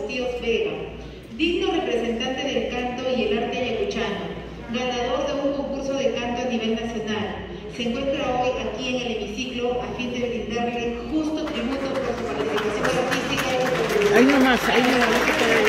Tíos Vega, digno representante del canto y el arte ayacuchano, ganador de un concurso de canto a nivel nacional. Se encuentra hoy aquí en el hemiciclo a fin de brindarle justo tributo por su participación artística y ahí nomás, ahí nomás.